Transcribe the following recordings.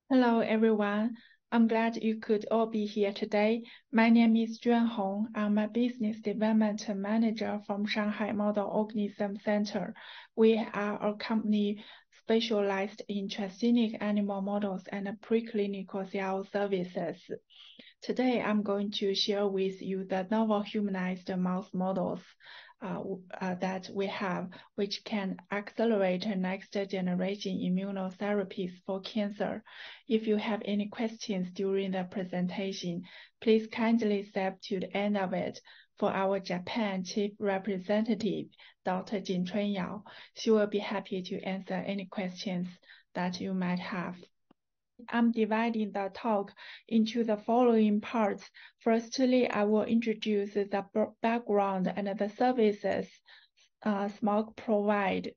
Hello, everyone. I'm glad you could all be here today. My name is Juan. I'm a business development manager from Shanghai Model Organism Center. We are a company specialized in transgenic animal models and preclinical cell services. Today, I'm going to share with you the novel humanized mouse models that we have, which can accelerate next generation immunotherapies for cancer. If you have any questions during the presentation, please kindly step to the end of it for our Japan Chief Representative, Dr. Jinchun Yao. She will be happy to answer any questions that you might have. I'm dividing the talk into the following parts. Firstly, I will introduce the background and the services SMOC provide.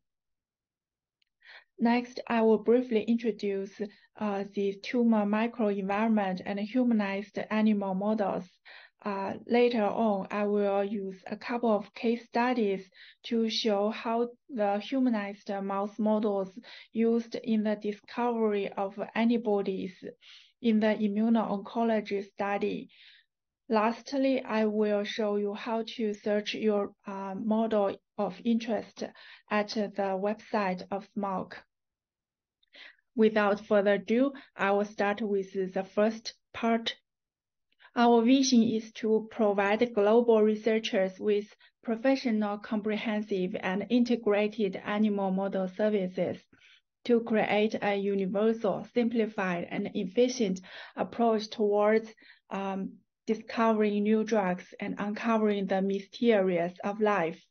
Next, I will briefly introduce the tumor microenvironment and humanized animal models. Later on, I will use a couple of case studies to show how the humanized mouse models used in the discovery of antibodies in the immuno-oncology study. Lastly, I will show you how to search your model of interest at the website of SMOC. Without further ado, I will start with the first part. Our vision is to provide global researchers with professional, comprehensive, and integrated animal model services to create a universal, simplified, and efficient approach towards discovering new drugs and uncovering the mysterious of life.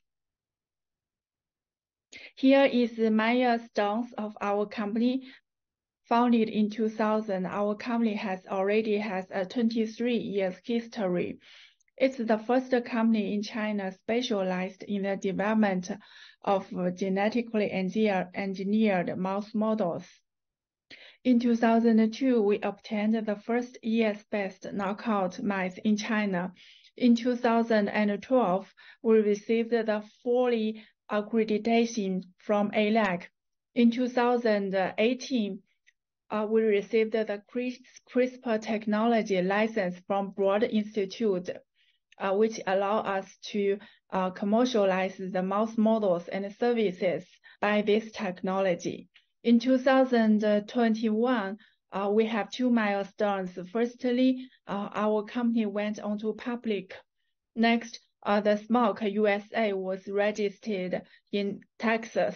Here is the milestones of our company. Founded in 2000, our company already has a 23 years history. It's the first company in China specialized in the development of genetically engineered mouse models. In 2002, we obtained the first ES-based knockout mice in China. In 2012, we received the fully accreditation from ALAC. In 2018, we received the CRISPR technology license from Broad Institute, which allow us to commercialize the mouse models and services by this technology. In 2021, we have two milestones. Firstly, our company went onto public. Next, the SMOC USA was registered in Texas.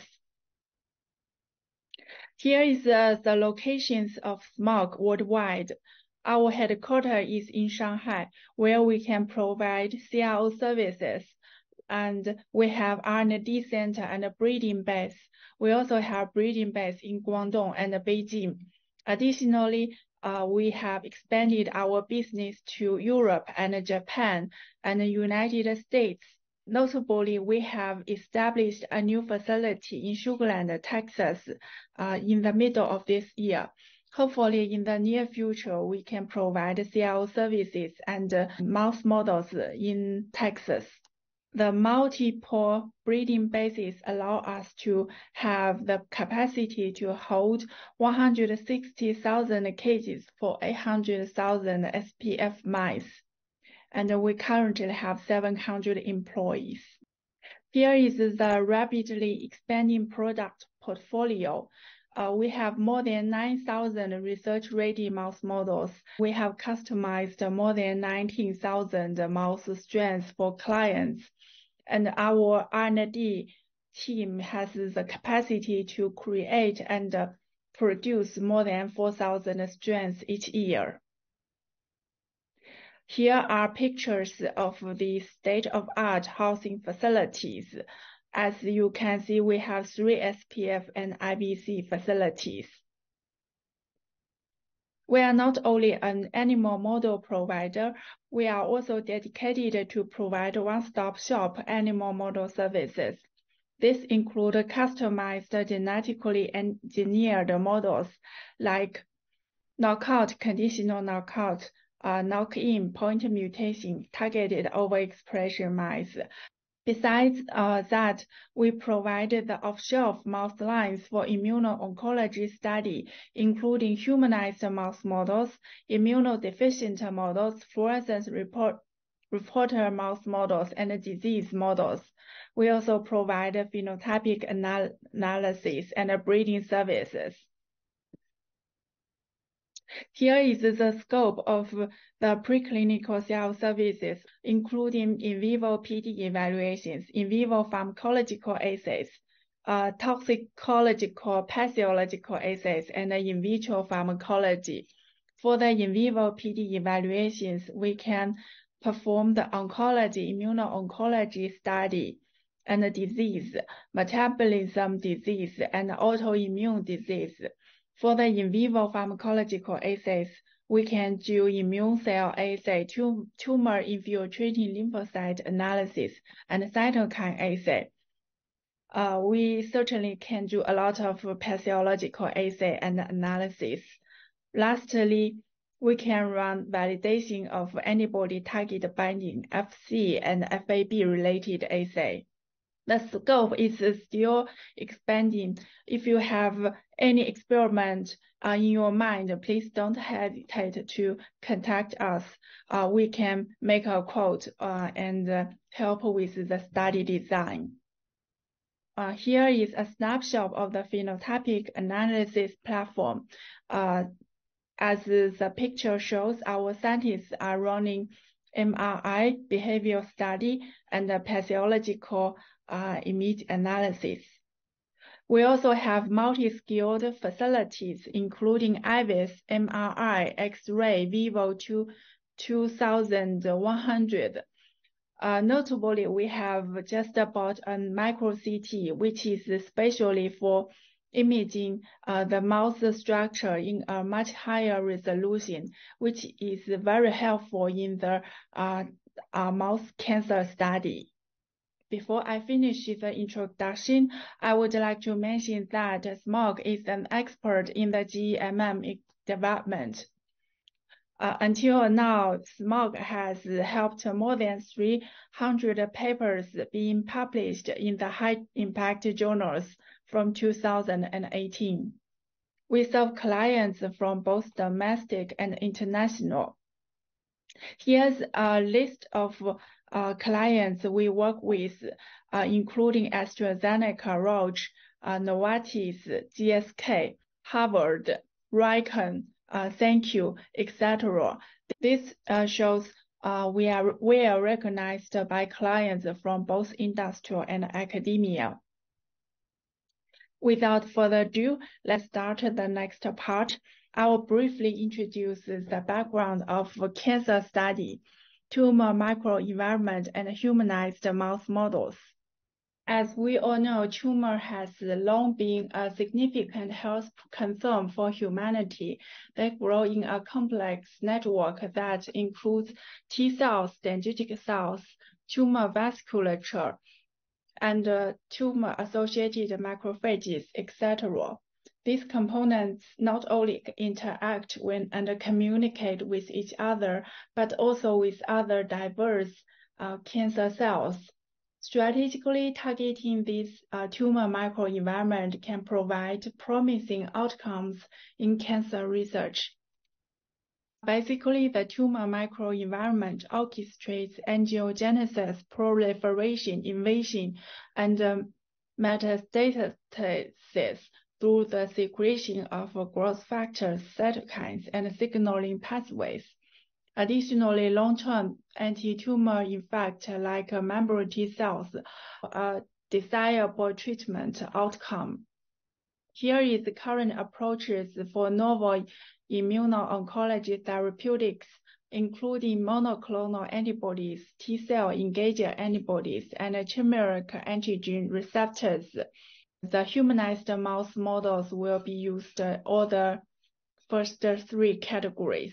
Here is the locations of SMOC worldwide. Our headquarters is in Shanghai, where we can provide CRO services, and we have R&D center and a breeding base. We also have breeding base in Guangdong and Beijing. Additionally, we have expanded our business to Europe and Japan and the United States. Notably, we have established a new facility in Sugar Land, Texas, in the middle of this year. Hopefully, in the near future, we can provide CRO services and mouse models in Texas. The multiple breeding bases allow us to have the capacity to hold 160,000 cages for 800,000 SPF mice. And we currently have 700 employees. Here is the rapidly expanding product portfolio. We have more than 9,000 research-ready mouse models. We have customized more than 19,000 mouse strains for clients. And our R&D team has the capacity to create and produce more than 4,000 strains each year. Here are pictures of the state-of-art housing facilities. As you can see, we have 3 SPF and IBC facilities. We are not only an animal model provider, we are also dedicated to provide one-stop shop animal model services. This includes customized genetically engineered models like knockout, conditional knockout, knock-in, point mutation, targeted overexpression mice. Besides that, we provided the off-shelf mouse lines for immuno-oncology study, including humanized mouse models, immunodeficient models, fluorescence reporter mouse models, and disease models. We also provide phenotypic analysis and breeding services. Here is the scope of the preclinical cell services, including in vivo PD evaluations, in vivo pharmacological assays, toxicological, pathological assays, and in vitro pharmacology. For the in vivo PD evaluations, we can perform the oncology, immuno-oncology study, and disease, metabolism disease, and autoimmune disease. For the in vivo pharmacological assays, we can do immune cell assay, tumor infiltrating lymphocyte analysis, and cytokine assay. We certainly can do a lot of pathological assay and analysis. Lastly, we can run validation of antibody target binding, FC, and FAB related assay. The scope is still expanding. If you have any experiment in your mind, please don't hesitate to contact us. We can make a quote and help with the study design. Here is a snapshot of the phenotypic analysis platform. As the picture shows, our scientists are running MRI, behavioral study, and pathological image analysis. We also have multi-skilled facilities, including IVIS, MRI, X-ray, Vivo 2100. Notably, we have just bought a micro CT, which is especially for imaging the mouse structure in a much higher resolution, which is very helpful in the mouse cancer study. Before I finish the introduction, I would like to mention that SMOC is an expert in the GMM development. Until now, SMOC has helped more than 300 papers being published in the high-impact journals from 2018. We serve clients from both domestic and international. Here's a list of clients we work with, including AstraZeneca, Roche, Novartis, GSK, Harvard, Rikon, Thank You, etc. This shows we are well recognized by clients from both industrial and academia. Without further ado, let's start the next part. I will briefly introduce the background of cancer study, tumor microenvironment, and humanized mouse models. As we all know, tumor has long been a significant health concern for humanity. They grow in a complex network that includes T cells, dendritic cells, tumor vasculature, and tumor-associated macrophages, etc. These components not only interact with and communicate with each other, but also with other diverse cancer cells. Strategically targeting this tumor microenvironment can provide promising outcomes in cancer research. Basically, the tumor microenvironment orchestrates angiogenesis, proliferation, invasion, and metastasis through the secretion of growth factors, cytokines, and signaling pathways. Additionally, long-term anti-tumor effect like membrane T cells are desirable treatment outcome. Here is the current approaches for novel immuno-oncology therapeutics, including monoclonal antibodies, T-cell engager antibodies, and chimeric antigen receptors. The humanized mouse models will be used all the first three categories.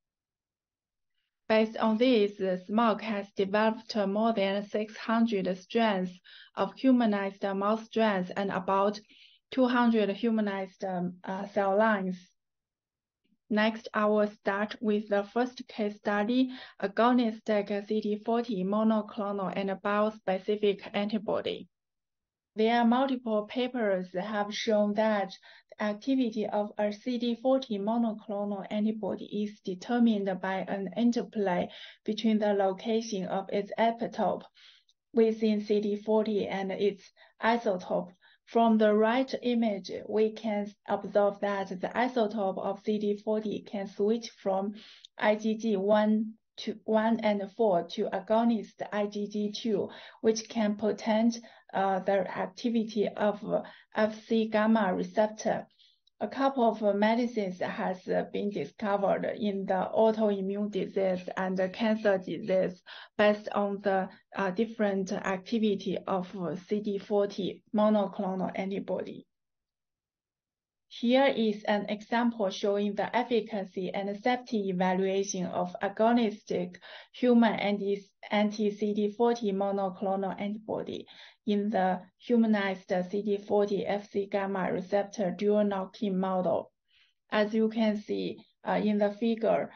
Based on this, SMOC has developed more than 600 strands of humanized mouse strands and about 200 humanized cell lines. Next, I will start with the first case study, agonistic CD40 monoclonal and biospecific antibody. There are multiple papers that have shown that the activity of a CD40 monoclonal antibody is determined by an interplay between the location of its epitope within CD40 and its isotope. From the right image, we can observe that the isotope of CD40 can switch from IgG 1 and 4 to agonist IgG 2, which can potent the activity of Fc gamma receptor. A couple of medicines has been discovered in the autoimmune disease and cancer disease based on the different activity of CD40 monoclonal antibody. Here is an example showing the efficacy and safety evaluation of agonistic human anti-CD40 monoclonal antibody in the humanized CD40 Fc gamma receptor dual knock-in model. As you can see in the figure,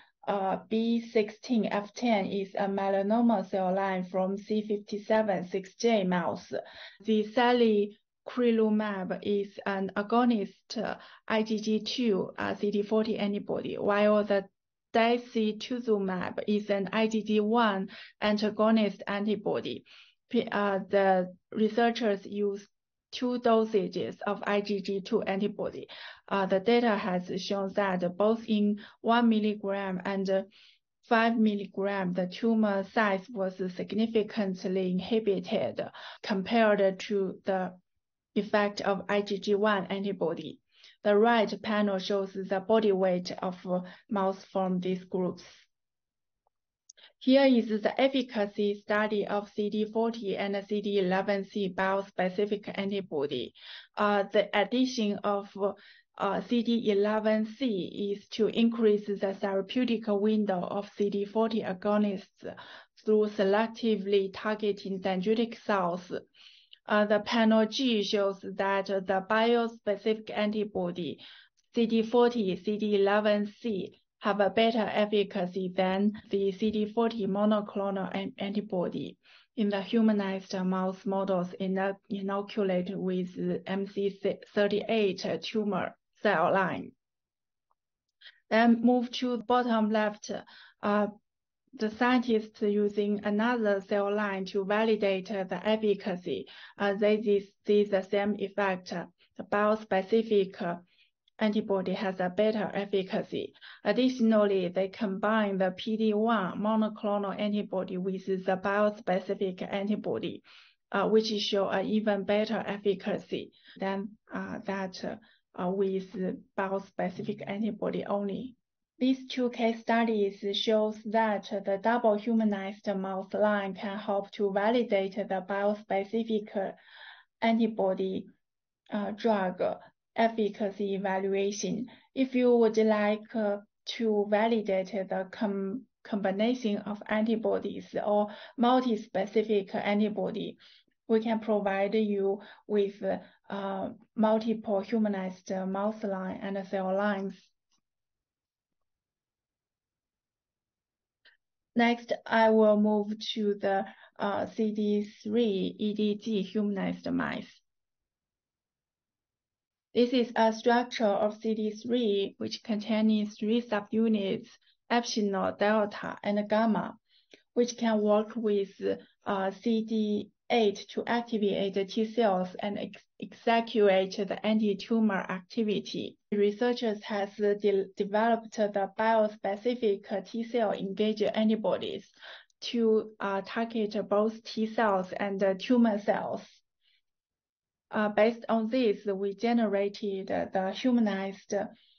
B16F10 is a melanoma cell line from C57-6J mouse. The salicrelumab is an agonist IgG2 CD40 antibody, while the dacituzumab is an IgG1 antagonist antibody. The researchers use 2 dosages of IgG2 antibody. The data has shown that both in 1 milligram and 5 milligram, the tumor size was significantly inhibited compared to the effect of IgG1 antibody. The right panel shows the body weight of mouse from these groups. Here is the efficacy study of CD40 and CD11C biospecific antibody. The addition of CD11C is to increase the therapeutic window of CD40 agonists through selectively targeting dendritic cells. The panel G shows that the biospecific antibody CD40, CD11C have a better efficacy than the CD40 monoclonal antibody in the humanized mouse models inoculated with MC38 tumor cell line. Then move to the bottom left. The scientists using another cell line to validate the efficacy. They see the same effect. The biospecific antibody has a better efficacy. Additionally, they combine the PD-1 monoclonal antibody with the biospecific antibody, which show an even better efficacy than that with biospecific antibody only. These 2 case studies shows that the double humanized mouse line can help to validate the biospecific antibody drug efficacy evaluation. If you would like to validate the combination of antibodies or multi-specific antibody, we can provide you with multiple humanized mouse line and cell lines. Next, I will move to the CD3 EDG humanized mice. This is a structure of CD3 which contains 3 subunits, epsilon, delta, and gamma, which can work with CD8 to activate the T cells and execute the anti-tumor activity. Researchers have developed the biospecific T cell engager antibodies to target both T cells and tumor cells. Based on this, we generated the humanized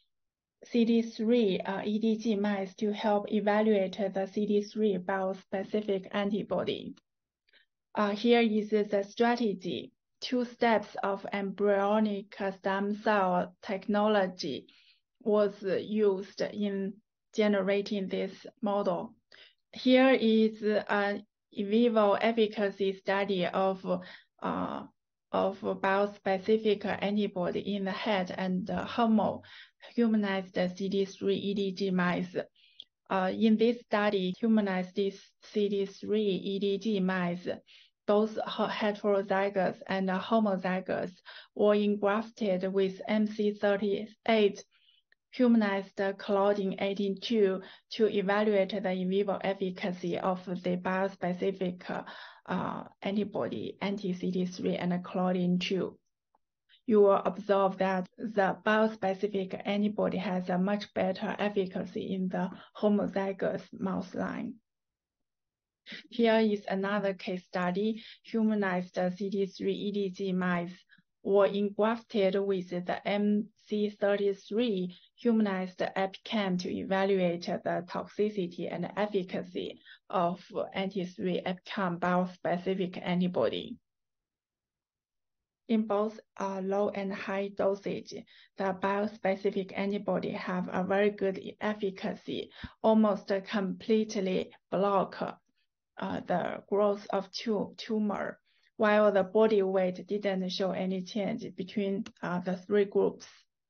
CD3 EDG mice to help evaluate the CD3 biospecific antibody. Here is the strategy. 2 steps of embryonic stem cell technology was used in generating this model. Here is an in vivo efficacy study of of biospecific antibody in the head and humanized CD3 EDG mice. In this study, humanized CD3 EDG mice, both heterozygous and homozygous, were engrafted with MC38 humanized Claudin 18.2 to evaluate the in vivo efficacy of the biospecific antibody anti-CD3 and Claudin 2. You will observe that the biospecific antibody has a much better efficacy in the homozygous mouse line. Here is another case study. Humanized CD3 EDG mice were engrafted with the MC33 humanized EpiCam to evaluate the toxicity and efficacy of anti-3 EpiCam biospecific antibody. In both low and high dosage, the biospecific antibody have a very good efficacy, almost completely block the growth of tumor, while the body weight didn't show any change between the three groups.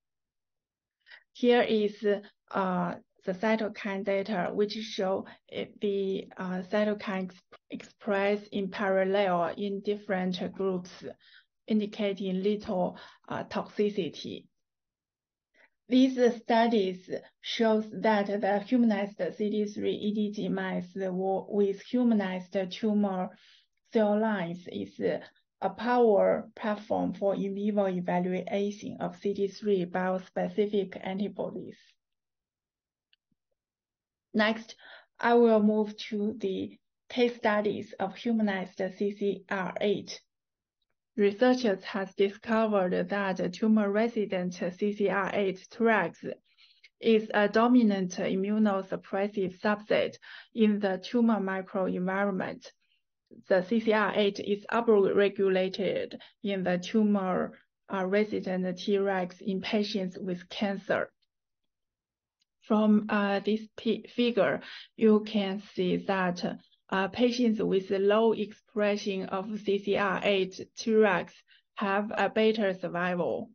Here is the cytokine data, which show the cytokines expressed in parallel in different groups, indicating little toxicity. These studies shows that the humanized CD3 EDG mice with humanized tumor cell lines is a power platform for in vivo evaluation of CD3 biospecific antibodies. Next, I will move to the case studies of humanized CCR8. Researchers have discovered that tumor-resident CCR8 Tregs is a dominant immunosuppressive subset in the tumor microenvironment. The CCR8 is upregulated in the tumor-resident Tregs in patients with cancer. From this figure, you can see that patients with low expression of CCR8 Tregs have a better survival.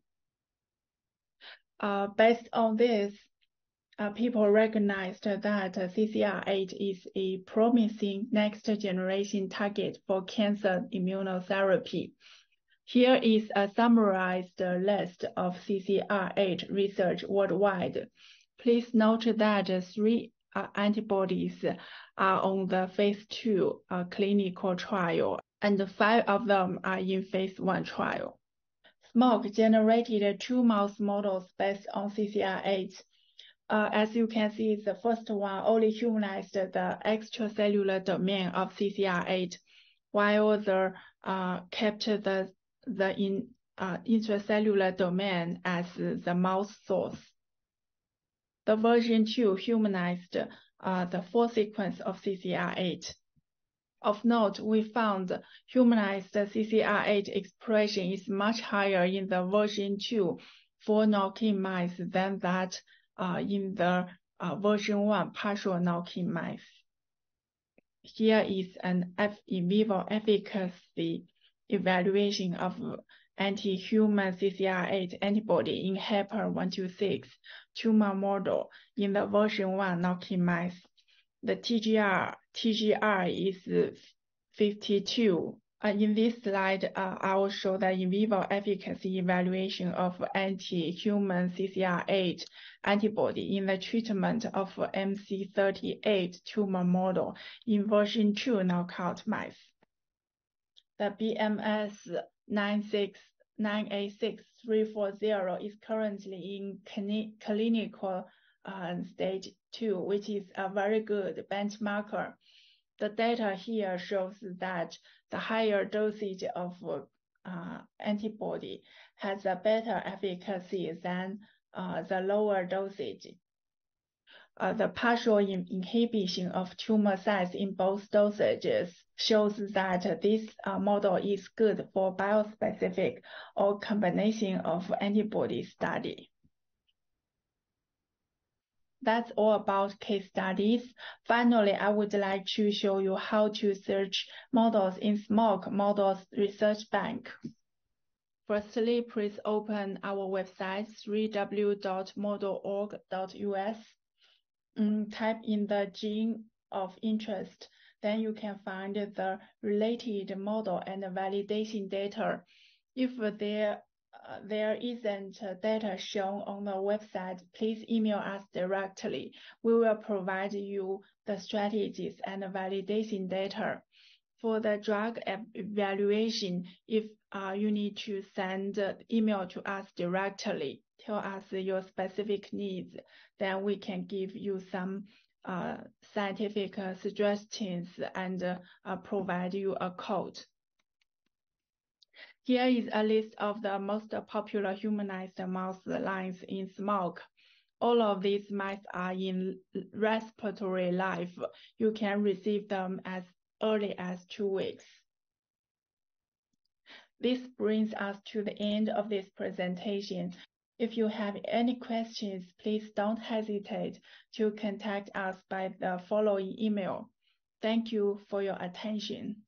Based on this, people recognized that CCR8 is a promising next-generation target for cancer immunotherapy. Here is a summarized list of CCR8 research worldwide. Please note that 3 antibodies are on the phase 2 clinical trial, and 5 of them are in phase 1 trial. SMOC generated 2 mouse models based on CCR8. As you can see, the first one only humanized the extracellular domain of CCR8, while the kept the intracellular domain as the mouse source. The version 2 humanized the 4 sequence of CCR8. Of note, we found humanized CCR8 expression is much higher in the version 2 for knock-in mice than that in the version 1 partial knock-in mice. Here is an in vivo efficacy evaluation of anti-human CCR8 antibody in HEPR-126 tumor model in the version 1 knock-in mice. The TGR is 52. In this slide, I will show the in vivo efficacy evaluation of anti-human CCR8 antibody in the treatment of MC38 tumor model in version 2 knockout mice. The BMS 96340 is currently in clinical stage 2, which is a very good benchmarker. The data here shows that the higher dosage of antibody has a better efficacy than the lower dosage. The partial inhibition of tumor size in both dosages shows that this model is good for biospecific or combination of antibody study. That's all about case studies. Finally, I would like to show you how to search models in SMOC Models Research Bank. Firstly, please open our website, www.model.org.us. Type in the gene of interest. Then you can find the related model and validation data. If there isn't data shown on the website, please email us directly. We will provide you the strategies and validation data. For the drug evaluation, if you need to send email to us directly, tell us your specific needs, then we can give you some scientific suggestions and provide you a code. Here is a list of the most popular humanized mouse lines in SMOC. All of these mice are in respiratory life. You can receive them as early as 2 weeks. This brings us to the end of this presentation. If you have any questions, please don't hesitate to contact us by the following email. Thank you for your attention.